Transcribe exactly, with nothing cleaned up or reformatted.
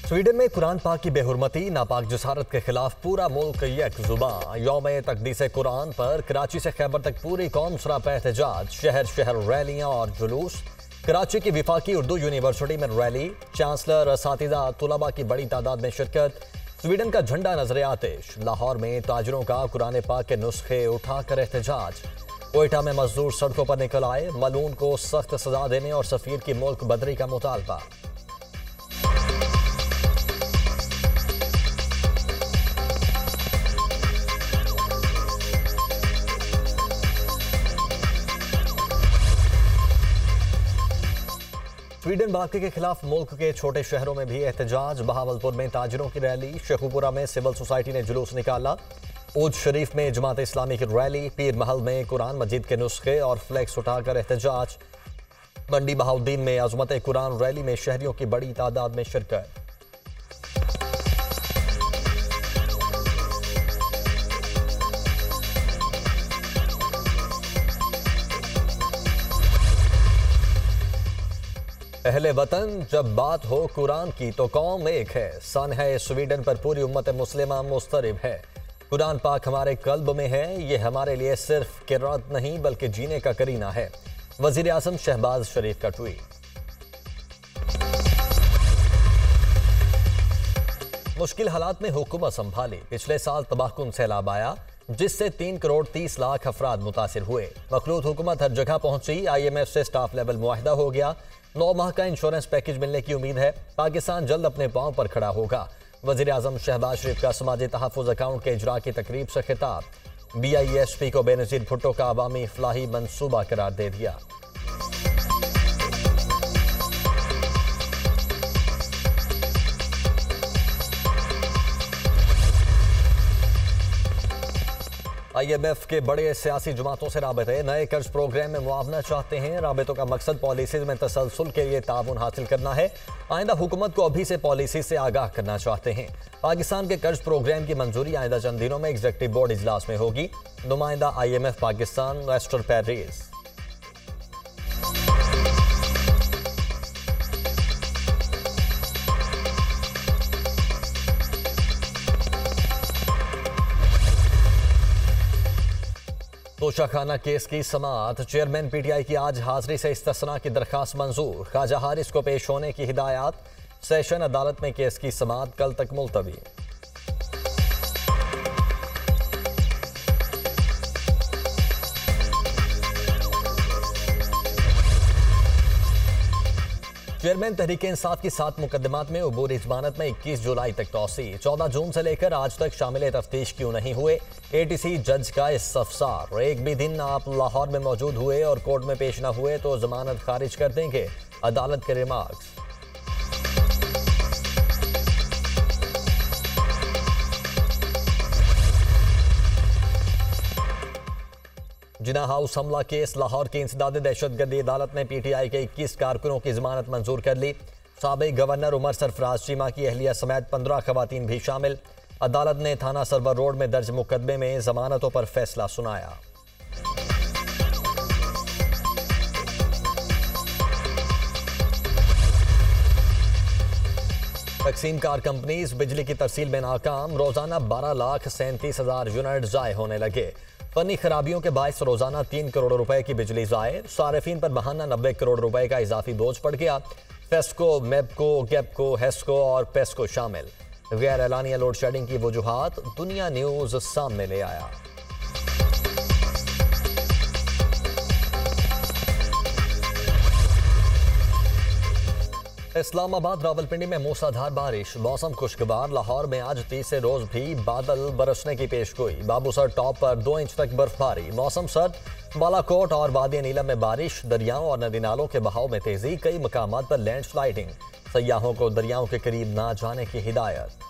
Sweden में कुरान पाक की बेहुरमती नापाक जसारत के खिलाफ पूरा मुल्क यकजुबां। यौम तकदीस कुरान पर कराची से खैबर तक पूरी कौम सरापा एहतजाज। शहर शहर रैलियां और जुलूस। कराची की विफाकी उर्दू यूनिवर्सिटी में रैली, चांसलर, असातिज़ा, तुलबा की बड़ी तादाद में शिरकत। स्वीडन का झंडा नजर आतिश। लाहौर में ताजरों का कुरान पाक के नुस्खे उठाकर एहतजाज। कोयटा में मजदूर सड़कों पर निकल आए। मलून को सख्त सजा देने और सफीर की मुल्क बदरी का मुतालबा। स्वीडन बाकी के खिलाफ मुल्क के छोटे शहरों में भी एहतजाज। बहावलपुर में ताजिरों की रैली। शेखुपुरा में सिविल सोसाइटी ने जुलूस निकाला। ऊद शरीफ में जमात इस्लामी की रैली। पीर महल में कुरान मजीद के नुस्खे और फ्लैक्स उठाकर एहतजाज। मंडी बहाउद्दीन में अजमत कुरान रैली में शहरियों की बड़ी तादाद में शिरकत। अहले वतन, जब बात हो कुरान की तो कौम एक है। सन है स्वीडन पर पूरी उम्मत मुस्लिमा मुस्तरिब है। कुरान पाक हमारे कल्ब में है। ये हमारे लिए सिर्फ किरात नहीं बल्कि जीने का करीना है। वजीर आजम शहबाज शरीफ का ट्वीट। मुश्किल हालात में हुकूमत संभाली। पिछले साल तबाहकुन सैलाब आया जिससे तीन करोड़ तीस लाख अफराद मुतासिर हुए। मखलूत हुकूमत हर जगह पहुंची। आई एम एफ से स्टाफ लेवल मुआहिदा हो गया। नौ माह का इंश्योरेंस पैकेज मिलने की उम्मीद है। पाकिस्तान जल्द अपने पांव पर खड़ा होगा। वजीर आजम शहबाज शरीफ का समाजी तहफ़्फ़ुज़ अकाउंट के इजरा की तकरीब से खिताब। बी आई एस पी को बेनज़ीर भुट्टो का अवामी फलाही मंसूबा करार दे दिया। आई एम एफ के बड़े सियासी जमातों से राबते नए कर्ज प्रोग्राम में मुआवना चाहते हैं। राबतों का मकसद पॉलिसीज में तसलसल के लिए ताउन हासिल करना है। आइंदा हुकूमत को अभी से पॉलिसी से आगाह करना चाहते हैं। पाकिस्तान के कर्ज प्रोग्राम की मंजूरी आइंदा चंद दिनों में एग्जीक्यूटिव बोर्ड इजलास में होगी। नुमाइंदा I M F Pakistan Esther Perez. Toshakhana case की समाअत। चेयरमैन पीटीआई की आज हाजिरी से इस्तिस्ना की दरखास्त मंजूर। ख्वाजा हारिस को पेश होने की हिदायत। सेशन अदालत में केस की समाअत कल तक मुलतवी। चेयरमैन तहरीक इंसाफ की सात मुकदमात में अबूरी जमानत में इक्कीस जुलाई तक तौसी। चौदह जून से लेकर आज तक शामिल तफ्तीश क्यों नहीं हुए। ए टी सी जज का इस्तफसार। एक भी दिन आप लाहौर में मौजूद हुए और कोर्ट में पेश न हुए तो जमानत खारिज कर देंगे। अदालत के रिमार्क्स। जिना हाउस हमला केस। लाहौर की इंसदाद दहशतगर्दी अदालत ने पीटीआई के इक्कीस कारकुनों की जमानत मंजूर कर ली। साबिक गवर्नर उमर सरफराज चीमा की अहलिया समेत पंद्रह खवातीन भी शामिल। अदालत ने थाना सरवर रोड में दर्ज मुकदमे में जमानतों पर फैसला सुनाया। तकसीम कार कंपनीज बिजली की तरसील में नाकाम। रोजाना बारह लाख सैंतीस हजार यूनिट जाए होने लगे। फनी खराबियों के बायस रोजाना तीन करोड़ रुपए की बिजली जाए। सारिफीन पर बहाना नब्बे करोड़ रुपए का इजाफी बोझ पड़ गया। फेस्को, मेपको, गेपको, हेस्को और पेस्को शामिल। गैर एलानिया लोड शेडिंग की वजूहात दुनिया न्यूज सामने ले आया। इस्लामाबाद रावलपिंडी में मूसलाधार बारिश। मौसम खुशगवार। लाहौर में आज तीसरे रोज भी बादल बरसने की पेशगोई। बाबूसर टॉप पर दो इंच तक बर्फबारी। मौसम सर्द। बालाकोट और वादी नीलम में बारिश। दरियाओं और नदी नालों के बहाव में तेजी। कई मकामात पर लैंडस्लाइडिंग। सयाहों को दरियाओं के करीब ना जाने की हिदायत।